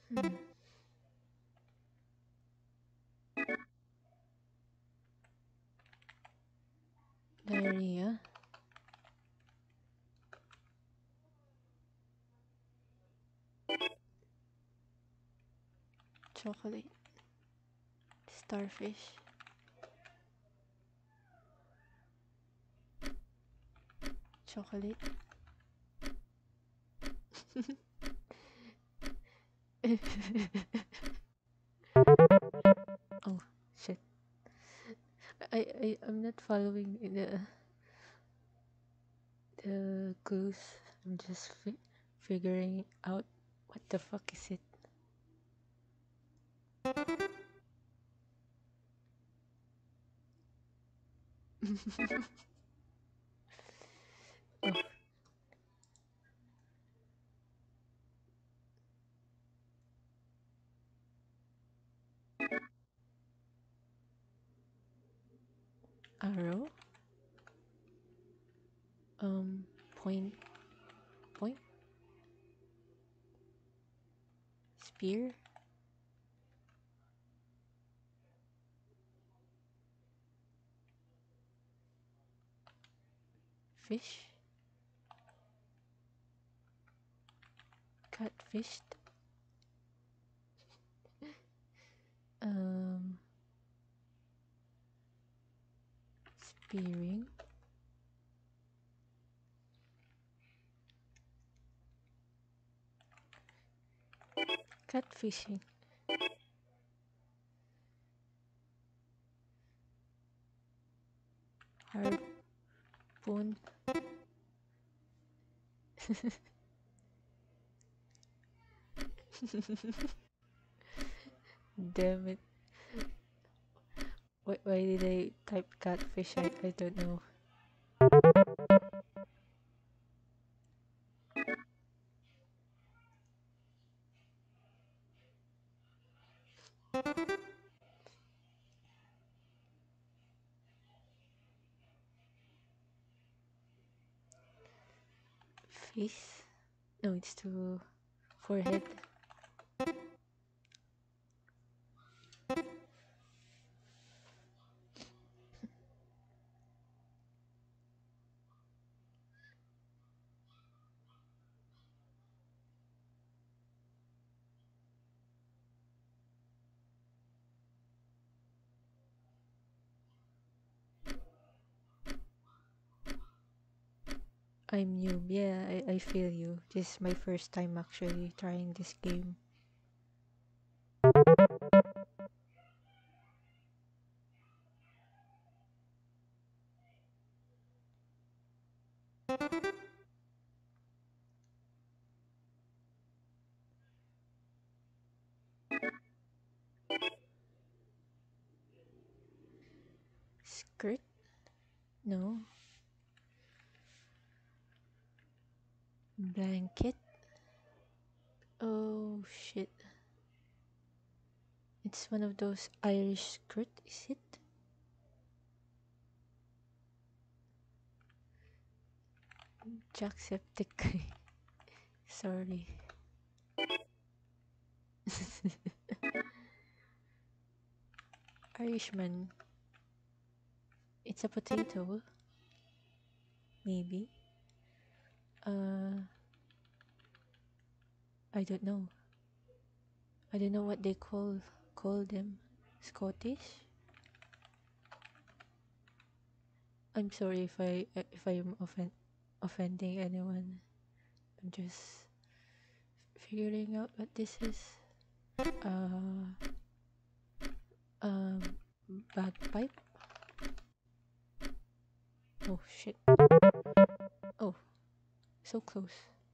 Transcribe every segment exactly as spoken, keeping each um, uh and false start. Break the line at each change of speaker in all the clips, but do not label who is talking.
Hmm. Diarrhea. Chocolate. Starfish. Chocolate. Oh shit. I, I I'm not following the the clues. I'm just fi- figuring out what the fuck is it. Oh, arrow. Um, point, point, spear, fish, catfished. Um, spearing, catfishing, harpoon. Damn it! Why, why did I type catfish? I, I don't know. Face? No, it's to forehead. I'm new. Yeah, I, I feel you. This is my first time actually trying this game. Skirt? No. Blanket? Oh shit. It's one of those Irish skirt, is it? Jacksepticeye. Sorry. Irishman. It's a potato. Maybe. Uh, I don't know. I don't know what they call call them. Scottish? I'm sorry if I if I'm offend offending anyone. I'm just figuring out what this is. Uh, um, bagpipe. Oh shit. Oh, so close.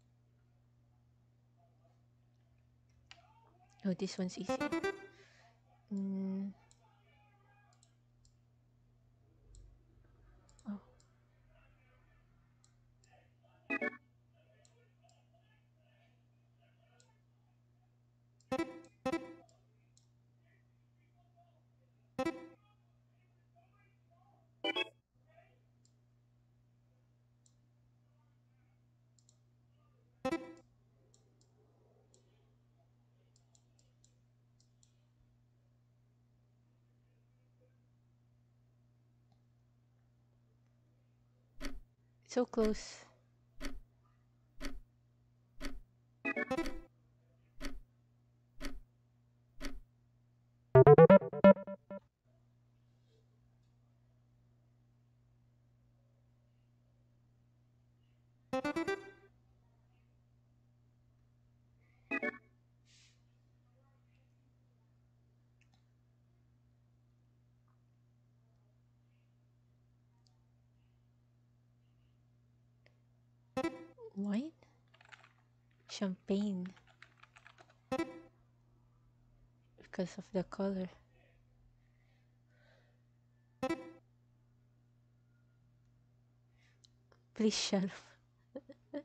Oh, this one's easy. Mm, oh, So close. Wine? Champagne. Because of the color. Please shut up.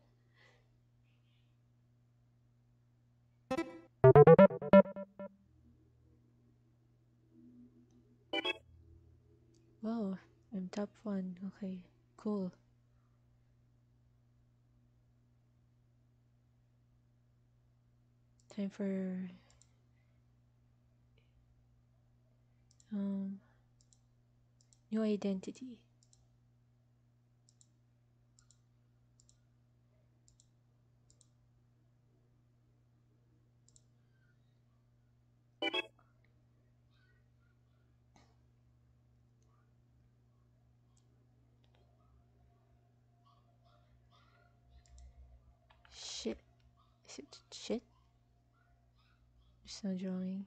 Wow, I'm top one. Okay, cool. Time for um new identity. Shit. Is it shit? There's no drawing.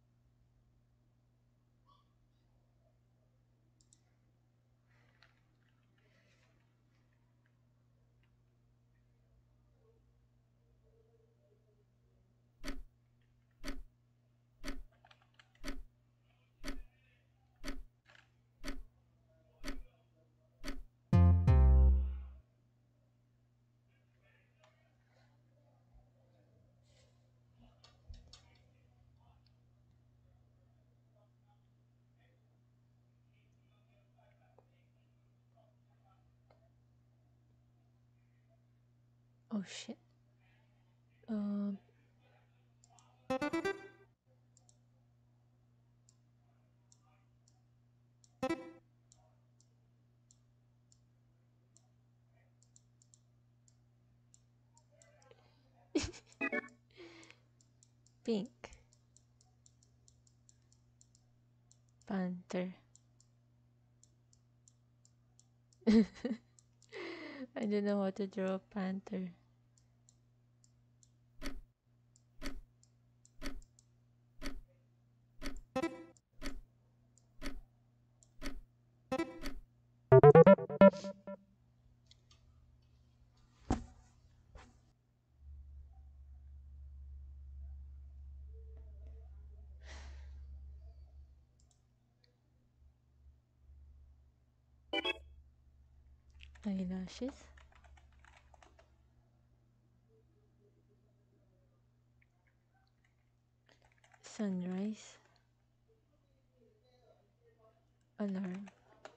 Oh shit. Um pink. Panther. I don't know how to draw a panther. Eyelashes. Sunrise. Alarm.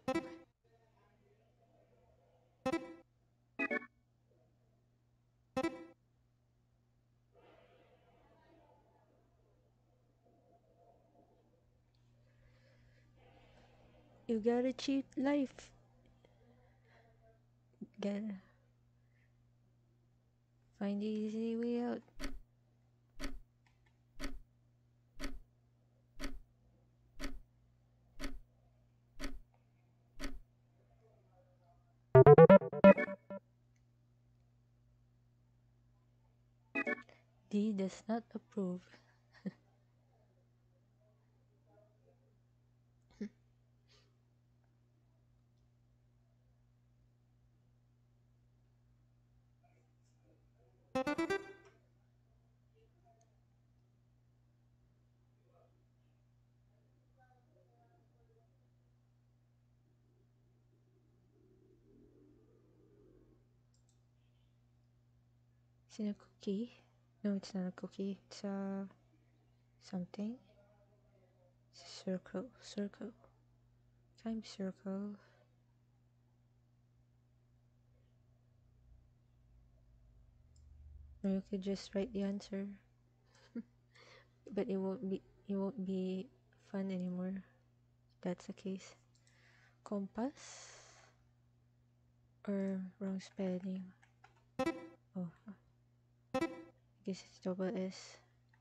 You gotta cheat life. Gotta find the easy way out. D does not approve. Is it a cookie? No, it's not a cookie. It's a something. It's a circle. Circle. Time circle. Or you could just write the answer. But it won't be it won't be fun anymore. If that's the case. Compass or wrong spelling. Oh, I guess it's double S.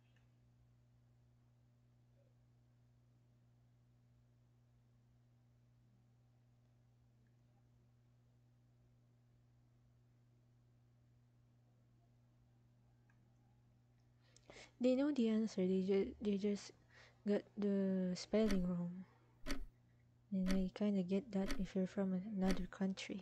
They know the answer. They just they just got the spelling wrong. And I kind of get that if you're from another country.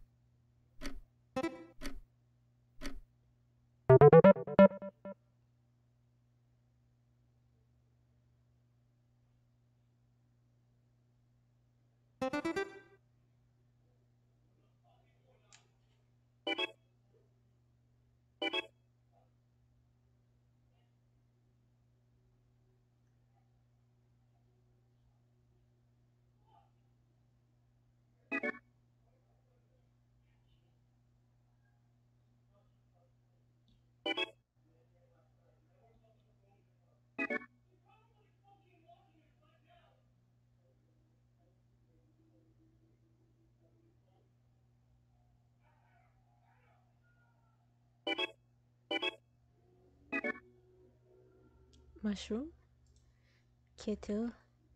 Mushroom, kettle,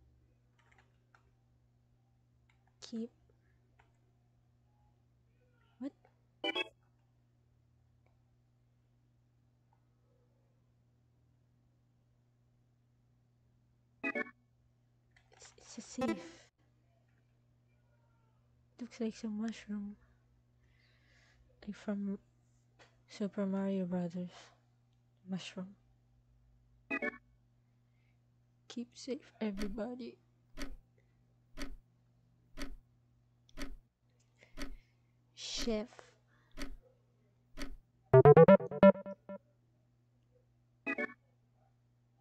keep. What? It's, it's a safe. Looks like some mushroom. Like from Super Mario Brothers. Mushroom. Keep safe, everybody. Chef.